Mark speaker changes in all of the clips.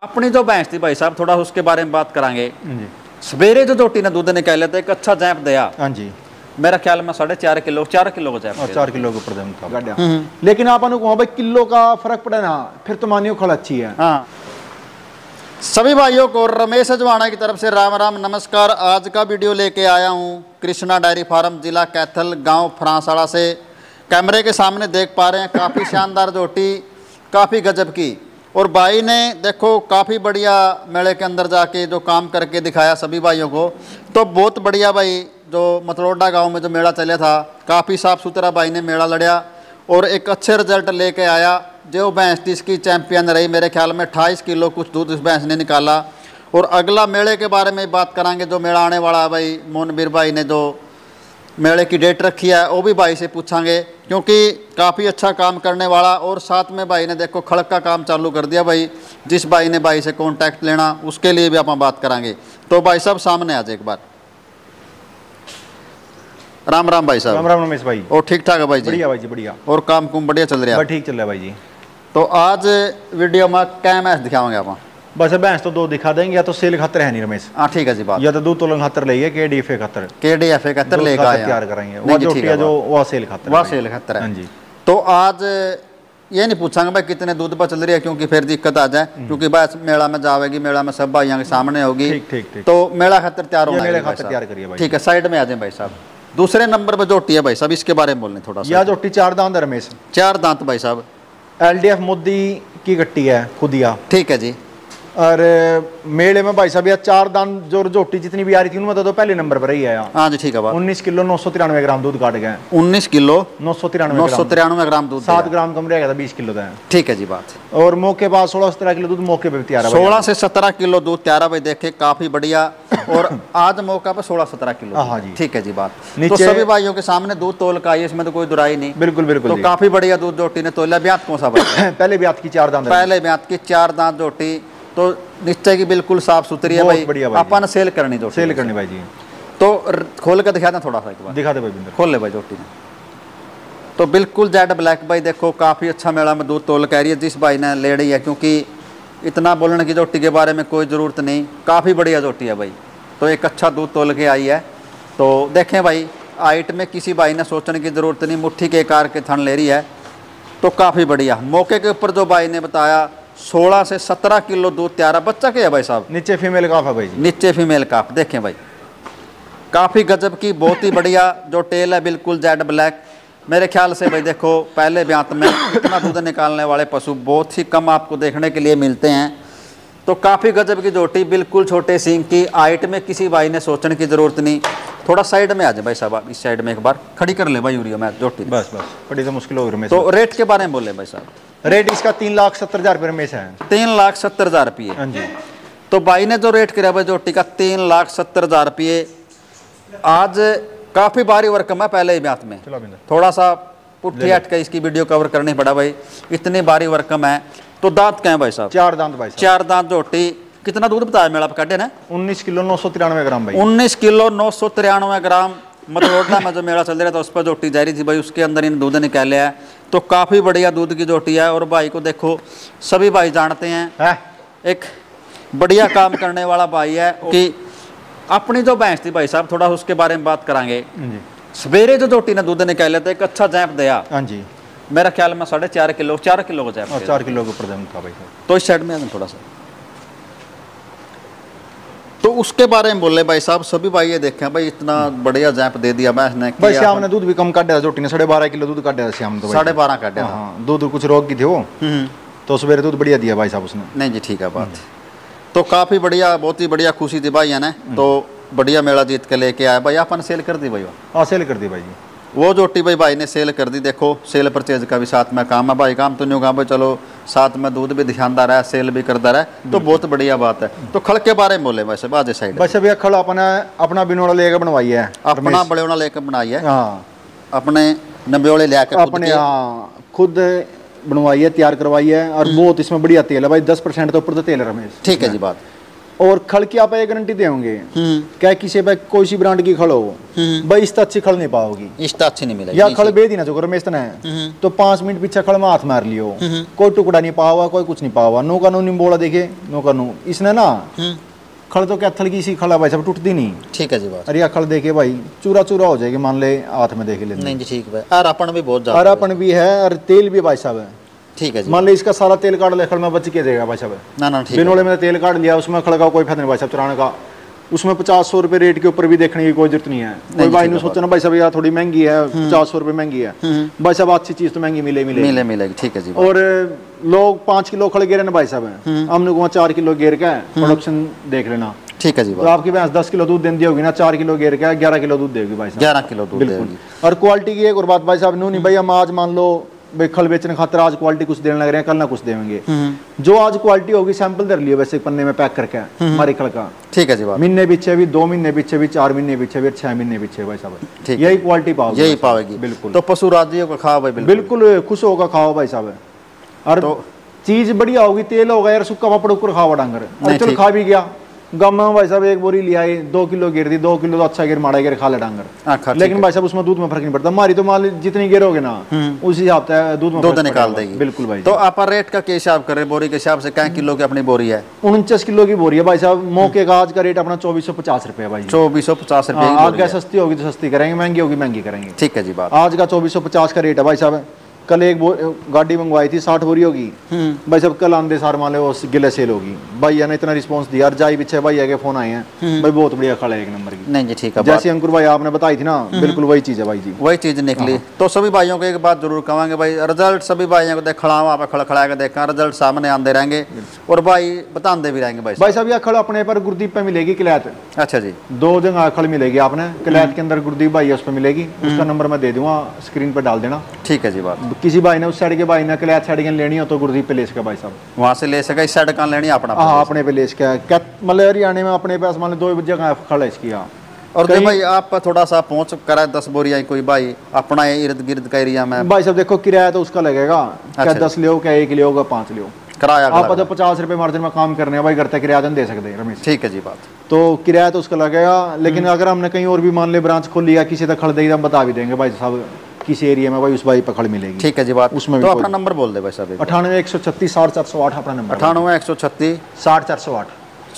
Speaker 1: अपनी जो भैंस थी भाई साहब, थोड़ा उसके बारे में बात करांगे। सवेरे जो जोटी ने दूध निकाले थे, एक अच्छा जैप दिया।
Speaker 2: हाँ जी,
Speaker 1: मेरा ख्याल में 4.5 किलो 4 किलो का जैप
Speaker 2: 4 किलो के ऊपर था। लेकिन आप भाई किलो का फर्क पड़ा ना, फिर तो मानियो खल अच्छी है।
Speaker 1: हाँ, सभी भाइयों को रमेश अजवाना की तरफ से राम राम नमस्कार। आज का वीडियो लेके आया हूँ कृष्णा डेयरी फार्म, जिला कैथल, गांव फ्रांसवाड़ा से। कैमरे के सामने देख पा रहे हैं काफ़ी शानदार जोटी, काफ़ी गजब की। और भाई ने देखो काफ़ी बढ़िया मेले के अंदर जाके जो काम करके दिखाया सभी भाइयों को, तो बहुत बढ़िया भाई। जो मतलोडा गांव में जो मेला चला था, काफ़ी साफ़ सुथरा भाई ने मेला लड़िया और एक अच्छे रिजल्ट लेके आया। जो भैंस थी इसकी चैंपियन रही, मेरे ख्याल में 28 किलो कुछ दूध इस भैंस ने निकाला। और अगला मेले के बारे में बात करांगे, जो मेला आने वाला है भाई। मोनवीर भाई ने जो मेले की डेट रखी है वो भी भाई से पूछांगे, क्योंकि काफ़ी अच्छा काम करने वाला। और साथ में भाई ने देखो खड़क का काम चालू कर दिया भाई। जिस भाई ने भाई से कॉन्टैक्ट लेना उसके लिए भी आप बात करांगे। तो भाई साहब सामने आ जाए एक बार। राम राम भाई साहब।
Speaker 2: राम राम रमेश भाई।
Speaker 1: और ठीक ठाक है भाई जी?
Speaker 2: बढ़िया भाई जी, बढ़िया।
Speaker 1: और काम कुम बढ़िया चल रहा है?
Speaker 2: ठीक चल रहा है भाई जी।
Speaker 1: तो आज वीडियो में क्या मैच दिखाओगे आप?
Speaker 2: बस भैंस तो दो दिखा देंगे, या तो सेल खातर है नहीं रमेश।
Speaker 1: हाँ ठीक है जी बात।
Speaker 2: या तो दूध तोलन खातर ले KDFA खातर,
Speaker 1: KDFA खातर लेगा
Speaker 2: तैयार करेंगे। वो जो वह सेल खातर,
Speaker 1: वह सेल खातर है।
Speaker 2: हाँ जी।
Speaker 1: तो आज ये नहीं पूछांगे भाई कितने दूध पर चल रही है, क्योंकि फिर दिक्कत आ जाए। क्योंकि बस मेला में जाएगी, मेला में सब भाइयों के सामने होगी।
Speaker 2: ठीक।
Speaker 1: तो मेला खातर तैयार होना
Speaker 2: मेला खातर तैयार करिए भाई।
Speaker 1: ठीक है, साइड में आ जाए भाई साहब। दूसरे नंबर पर जोटी है भाई साहब, इसके बारे में बोलने थोड़ा सा।
Speaker 2: यह जोटी 4 दांत रमेश।
Speaker 1: 4 दांत भाई साहब,
Speaker 2: LDF मोदी की कट्टी है खुदिया।
Speaker 1: ठीक है जी।
Speaker 2: और मेले में भाई साहब यह 4 दांत जो जोटी जितनी भी आ रही थी उनमें तो पहले नंबर पर ही है।
Speaker 1: हाँ जी ठीक है बात।
Speaker 2: 19 किलो 993 ग्राम दूध काट गए।
Speaker 1: 19 किलो
Speaker 2: 993
Speaker 1: ग्राम दूध,
Speaker 2: 7 ग्राम कम रह गया था, 20 किलो था।
Speaker 1: ठीक है जी बात।
Speaker 2: और मौके बाद 16-17 किलो दूध मौके पे तैयार है।
Speaker 1: 16 से 17 किलो दूध तैयार है भाई, देखे काफी बढ़िया। और आज मौका पे 16-17 किलो।
Speaker 2: हाँ जी
Speaker 1: ठीक है जी बात। तो सभी भाइयों के सामने दूध तोल का, इसमें तो कोई दुराई नहीं।
Speaker 2: बिल्कुल।
Speaker 1: तो काफी बढ़िया दूध जोटी ने तोला। ब्यात कौन सा भाई?
Speaker 2: पहले ब्यात की 4 दांत।
Speaker 1: पहले ब्यात की 4 दांत जोटी, तो नीचे की बिल्कुल साफ सुथरी है भाई। अपन सेल करनी जोटी,
Speaker 2: सेल करनी भाई जी।
Speaker 1: तो खोल के दिखा दें थोड़ा सा एक बार।
Speaker 2: दिखा दे भाई,
Speaker 1: खोल ले भाई जोटी ने। तो बिल्कुल जेड ब्लैक भाई, देखो काफ़ी अच्छा मेला में दूध तोल कह रही है जिस भाई ने ले रही है, क्योंकि इतना बोलने की जोटी के बारे में कोई ज़रूरत नहीं। काफ़ी बढ़िया जोटी है भाई। तो एक अच्छा दूध तोल के आई है। तो देखें भाई, हाइट में किसी भाई ने सोचने की ज़रूरत नहीं, मुट्ठी के आकार के थन ले रही है। तो काफ़ी बढ़िया। मौके के ऊपर जो भाई ने बताया 16 से 17 किलो दूध तैयार है। बच्चा क्या है भाई साहब?
Speaker 2: नीचे फीमेल काफ है भाई जी।
Speaker 1: नीचे फीमेल काफ। देखें भाई, काफ़ी गजब की, बहुत ही बढ़िया। जो टेल है बिल्कुल जेड ब्लैक। मेरे ख्याल से भाई देखो पहले ब्यात में इतना दूध निकालने वाले पशु बहुत ही कम आपको देखने के लिए मिलते हैं। तो काफ़ी गजब की जोटी, बिल्कुल छोटे सींग की। हाइट में किसी भाई ने सोचने की ज़रूरत नहीं। थोड़ा साइड में आ जाए भाई साहब, इस साइड में एक बार खड़ी कर ले भाई यूरिया में जोटी।
Speaker 2: बस बड़ी तो मुश्किल हो रही।
Speaker 1: तो रेट के बारे में बोले भाई साहब?
Speaker 2: रेट इसका 3,70,000 रुपये रमेश है।
Speaker 1: 3,70,000 रुपये।
Speaker 2: हाँ जी।
Speaker 1: तो भाई ने जो रेट किया भाई जोटी का 3,70,000 रुपये। आज काफ़ी भारी वर्कम है पहले ही ब्यात में, थोड़ा सा पुट्ठी हट के इसकी वीडियो कवर करनी पड़ा भाई, इतनी भारी वर्कम है। तो दांत क्या है भाई साहब?
Speaker 2: 4 दांत भाई साहब।
Speaker 1: 4 दांत जोटी। कितना दूध बताया मेला काटे ना?
Speaker 2: 19 किलो 993 ग्राम भाई।
Speaker 1: 19 किलो 993 ग्राम। मतलोडा में जो मेला चल रहा था उस पर जोटी जा रही थी भाई, उसके अंदर इन दूध निकाले है। तो काफ़ी बढ़िया दूध की जोटी है। और भाई को देखो, सभी भाई जानते हैं एक बढ़िया काम करने वाला भाई है। कि अपनी जो भैंस थी भाई साहब, थोड़ा उसके बारे में बात करांगे। सवेरे जो जोटी ने दूध निकाले थे, एक अच्छा जैप दिया।
Speaker 2: हाँ जी।
Speaker 1: मेरा ख्याल में 4.5 किलो 4 किलो का जैप।
Speaker 2: 4 किलो के ऊपर था भाई।
Speaker 1: तो इस साइड में आए थोड़ा सा। तो उसके बारे में बोले भाई साहब, सभी भाई ये देखें भाई, इतना बढ़िया जैप दे दिया भैंस ने।
Speaker 2: भाई श्याम ने दूध भी कम काटा, जोटी ने 12.5 किलो दूध काटा श्याम। तो
Speaker 1: 12.5 काटा।
Speaker 2: हाँ, दूध कुछ रोग की थी वो। तो सवेरे दूध बढ़िया दिया भाई साहब उसने।
Speaker 1: नहीं जी ठीक है बात। तो काफ़ी बढ़िया, बहुत ही बढ़िया खुशी थी भाई है ना। तो बढ़िया मेला जीत के लेके आया भाई। अपन सेल कर दी भाई?
Speaker 2: हाँ सेल कर दी भाई जी।
Speaker 1: वो जोटी भाई ने सेल कर दी। देखो सेल परचेज का भी साथ में काम है भाई। काम तो नहीं होगा भाई, चलो साथ में दूध भी दिखाता रहा, सेल भी करता रहा। तो बहुत बढ़िया बात है। तो खड़ के बारे में बोले वैसे बाजे साइड?
Speaker 2: वैसे भैया खड़ अपना बिनोड़ा लेकर बनवाई है।
Speaker 1: अपना बड़ेौना लेकर बनाई है। हाँ, अपने नब्योले लेकर
Speaker 2: अपने खुद बनवाई है, तैयार करवाई है। और बहुत इसमें बढ़िया तेल है भाई, 10% तो ऊपर तो तेल है रमेश।
Speaker 1: ठीक है जी बात।
Speaker 2: और खड़ की आप ये गारंटी देंगे क्या किसी पे कोई सी ब्रांड की खड़ हो भाई इस अच्छी खड़ नहीं पाओगी,
Speaker 1: इस अच्छी नहीं मिलेगी
Speaker 2: या खड़ बेच दी ना जो रमेश ने तो 5 मिनट पीछे खड़ में हाथ मार लियो, कोई टुकड़ा नहीं पावा, कोई कुछ नहीं पावा, नो कानून नहीं बोला देखे नो कानून इसने ना खड़ तो क्या थल की सी खड़ा भाई सब टूटती नहीं।
Speaker 1: ठीक है जी बात।
Speaker 2: अरे खड़ देखे भाई चूरा चूरा हो जाएगी, मान ले हाथ में देखे ले।
Speaker 1: नहीं जी ठीक है। अरापन भी बहुत ज्यादा,
Speaker 2: अरापन भी है और तेल भी भाई साहब है।
Speaker 1: ठीक है जी।
Speaker 2: मान ले इसका सारा तेल काट ले खड़ में बच के देगा भाई साहब।
Speaker 1: ना ना ठीक है।
Speaker 2: बिनोले में तेल काट लिया, उसमें खड़ का कोई फायदा नहीं भाई साहब चुराने का। उसमें 50-100 रुपए रेट के ऊपर भी देखने की कोई जरूरत नहीं है। कोई भाई ने सोचा ना भाई साहब यार थोड़ी महंगी है, 50-100 रुपए महंगी है, भाई साहब अच्छी चीज तो महंगी मिलेगी।
Speaker 1: ठीक है जी।
Speaker 2: और लोग 5 किलो खड़ गेरे ना भाई साहब हमने को 4 किलो गेर का प्रोडक्शन देख लेना।
Speaker 1: ठीक है जी।
Speaker 2: तो आपकी भैंस 10 किलो दूध देती होगी ना, 4 किलो गेर का 11 किलो दूध देगी भाई साहब।
Speaker 1: 11 किलो दूध देगी।
Speaker 2: और क्वालिटी की एक और बात भाई साहब, नू नहीं भाई हम आज मान लो भाई खल बेचने खातर आज क्वालिटी कुछ देने लग रहे हैं, कल ना कुछ देंगे। जो आज क्वालिटी होगी सैंपल दे लियो वैसे पन्ने में पैक करके हमारे खल का।
Speaker 1: ठीक है जी बात।
Speaker 2: महीने पीछे भी 2 महीने पीछे भी 4 महीने पीछे भी 6 महीने पीछे भाई साहब यही क्वालिटी पाओगे,
Speaker 1: यही पाओगी
Speaker 2: बिल्कुल।
Speaker 1: तो पशु राज्यों को खाओ भाई
Speaker 2: बिल्कुल खुश होगा खाओ भाई साहब। और तो चीज बढ़िया होगी, तेल होगा यार सूखा पापड़ ऊपर खावा डांगर चल खा भी गया गम में भाई साहब एक बोरी लिया 2 किलो गिर दी, 2 किलो तो अच्छा गिर माड़ा गिर खा ले डांगर। लेकिन भाई साहब उसमें दूध में फर्क नहीं पड़ता, हमारी तो माल जितनी गिरोगे ना उसी हिसाब से दूध में
Speaker 1: निकाल देगी। बिल्कुल भाई। तो आप रेट का क्या हिसाब कर रहे हैं बोरी के हिसाब से? क्या किलो की अपनी बोरी है?
Speaker 2: 49 किलो की बोरी है भाई साहब। मौके का आज का रेट अपना 2450 रुपए भाई।
Speaker 1: 2450 रुपए।
Speaker 2: आगे सस्ती होगी तो सस्ती करेंगे, महंगी होगी महंगी करेंगे।
Speaker 1: ठीक है जी बात।
Speaker 2: आज का 2450 का रेट है भाई साहब। कल एक गाड़ी मंगवाई थी 60 बोरी होगी भाई साहब, कल आंदे सार मान लो गिले सेल होगी। भैया ने इतना रिस्पांस दिया, जाई पीछे भैया के फोन आए हैं भाई बहुत बढ़िया खड़ा है एक नंबर की।
Speaker 1: नहीं जी ठीक है।
Speaker 2: जैसे अंकुर भाई आपने बताई थी ना बिल्कुल वही चीज है भाई जी,
Speaker 1: वही चीज निकली। तो सभी भाइयों को एक बात जरूर कहेंगे भाई, रिजल्ट सभी भाइयों को देख खड़ा वहाँ पे खड़ा के देखा, रिजल्ट सामने आते रहेंगे और भाई बताते भी रहेंगे। भाई
Speaker 2: साहब यह खड़ अपने पर गुरदीप पे मिलेगी किलैत।
Speaker 1: अच्छा जी।
Speaker 2: 2 जगह खड़ मिलेगी आपने, किलैत के अंदर गुरदीप भाई उस पर मिलेगी, उसका नंबर मैं दे दूंगा स्क्रीन पर डाल देना।
Speaker 1: ठीक है जी बात।
Speaker 2: किसी भाई ने उस साइड के भाई ने किलैत साइड के लेनी हो तो गुरदीप पे ले सके भाई साहब,
Speaker 1: वहाँ से ले सके। इस साइड कहाँ लेनी अपना?
Speaker 2: हाँ अपने पे ले सके। मतलब हरियाणा में अपने पास मान लो 2 जगह खड़ा इसकी।
Speaker 1: और भाई आप थोड़ा सा पहुंच करा 10 बोरिया कोई भाई अपना इर्द गिर्द का एरिया में
Speaker 2: भाई साहब देखो किराया तो उसका लगेगा। क्या 10 लियो, क्या 1 लियो, 5 लियो
Speaker 1: किराया।
Speaker 2: आप तो 50 रुपए मार्जिन में काम करने भाई घर तक किराया दे सकते हैं रमेश।
Speaker 1: ठीक है जी बात।
Speaker 2: तो किराया तो उसका लगेगा, लेकिन अगर हमने कहीं और भी मान ले ब्रांच खोल लिया किसी तक खड़ देगी हम बता भी देंगे भाई साहब किस एरिया में भाई उस भाई पकड़ मिलेगी।
Speaker 1: ठीक है जी बात।
Speaker 2: उसमें
Speaker 1: तो अपना नंबर बोल दे भाई साहब।
Speaker 2: 98 136 6408 अपना नंबर।
Speaker 1: 98 136
Speaker 2: 6408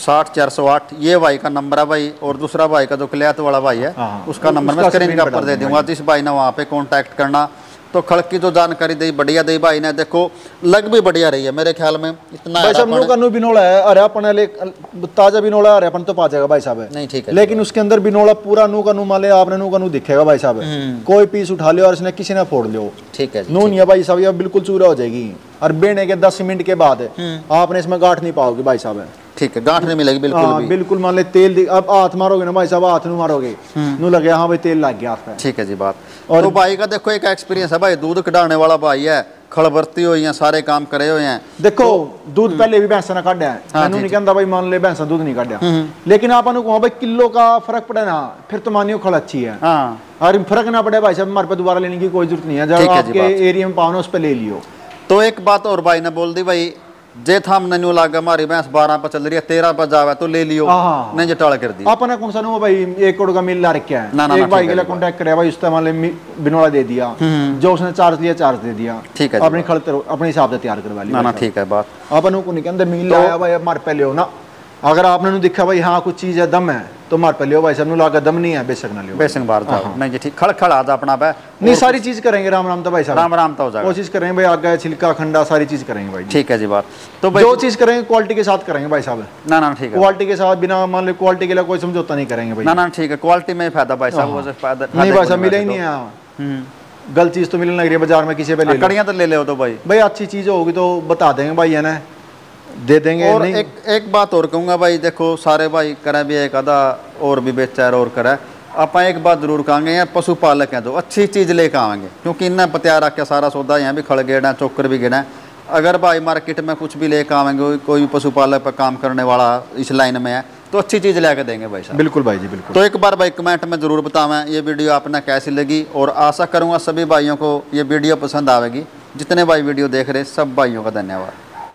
Speaker 1: 6408 ये भाई का नंबर है भाई। और दूसरा भाई का जो क्लियात वाला भाई है उसका नंबर मैं स्क्रीन के ऊपर दे दूंगा। जिस भाई ने वहाँ पे कांटेक्ट करना तो खड़ की जो जानकारी दी बढ़िया दी भाई ने, देखो लग भी बढ़िया रही है मेरे ख्याल में। इतना
Speaker 2: भाई साहब नो बिनोला है, अरे अपने ले ताजा बिनोला अरे अपन तो पा जाएगा भाई साहब।
Speaker 1: नहीं ठीक है।
Speaker 2: लेकिन उसके अंदर बिनोला पूरा नू का नू माले आपने नू का नू दिखेगा भाई साहब। कोई पीस उठा लियो और इसने किसी ने फोड़ लियो।
Speaker 1: ठीक है।
Speaker 2: नू नहीं है भाई साहब, ये बिल्कुल चूरा हो जाएगी। और बेने के 10 मिनट के बाद आपने इसमें गांठ नहीं पाओगे भाई साहब।
Speaker 1: ठीक है, गांठ नहीं मिलेगी बिल्कुल भी।
Speaker 2: बिल्कुल मान ले तेल अब हाथ मारोगे ना भाई साहब, हाथ नहीं मारोगे नू लगे हाँ भाई तेल लग गया हाथ पे।
Speaker 1: ठीक है जी बात। और तो भाई का देखो एक एक्सपीरियंस है भाई, दूध कढ़ाने वाला भाई है, खड़बर्ती हुई है, सारे काम करे हुए हैं।
Speaker 2: देखो दूध पहले भी भैंसा ने काटा है, मैंने नहीं कहता भाई मान ले भैंसा दूध नहीं काटा, लेकिन आप कहो भाई किलो का फर्क पड़े ना फिर तो मानियो खड़ अच्छी है। और फर्क ना पड़े भाई साहब हमारे पे दोबारा लेने की कोई जरूरत नहीं है, जब आपके एरिया में पाओ ना उस पर ले लियो।
Speaker 1: तो एक बात और भाई ने बोल दी भाई, जे था हमने न्यू लागा हमारी भैंस 12 पर चल रही है 13 पर जावे तो ले लियो, नहीं जो टाल कर दी।
Speaker 2: अपना कौन सा नो भाई 1 करोड़ का मिल ला रखा है, एक भाई के लिए कांटेक्ट करे भाई उससे मान ले बिनोला दे दिया, जो उसने चार्ज लिया चार्ज दे दिया। ठीक है, अपनी खड़ अपने हिसाब से तैयार करवा लिया। ठीक है बात। अपन को नहीं कहते मिल लाया भाई हमारे पहले हो ना, अगर आपने दिखा भाई हाँ कुछ चीज है दम है तो मार पे लियो भाई साहब, लागा दम नहीं है बेशक ना लियो, बेशक बाहर जाओ नहीं जी। ठीक खड़ खड़ आता अपना पे नहीं सारी चीज करेंगे राम राम तो भाई साहब, राम राम तो हो जाएगा। कोशिश करेंगे भाई आगे छिलका खंडा सारी चीज करेंगे भाई। ठीक है जी बात। तो जो चीज करेंगे क्वालिटी के साथ करेंगे भाई साहब। ना ना ठीक है, क्वालिटी के साथ बिना मान लो क्वालिटी के लिए कोई समझौता नहीं करेंगे भाई। ना ना ठीक है, क्वालिटी में फायदा भाई साहब, वो नहीं भाई साहब मिले ही नहीं है, गलत चीज तो मिलने लग रही है बाजार में, किसी पे ले कड़ियां तो ले ले तो भाई अच्छी चीज होगी तो बता देंगे भाई है ना, दे देंगे। और एक बात और कहूँगा भाई, देखो सारे भाई करें भी एक आधा और भी बेचार और करें, आप एक बात जरूर कहेंगे यार पशुपालक हैं तो अच्छी चीज़ लेकर आएंगे, क्योंकि इन्हें पतिया रख के सारा सौदा यहाँ भी खड़ गेड़ा चोकर भी गिना। अगर भाई मार्केट में कुछ भी लेकर आएंगे, कोई भी पशुपालक पर काम करने वाला इस लाइन में है तो अच्छी चीज़ लेकर देंगे भाई साहब। बिल्कुल भाई जी बिल्कुल। तो एक बार भाई कमेंट में ज़रूर बतावें ये वीडियो आपने कैसी लगी, और आशा करूँगा सभी भाइयों को ये वीडियो पसंद आएगी। जितने भाई वीडियो देख रहे सब भाइयों का धन्यवाद।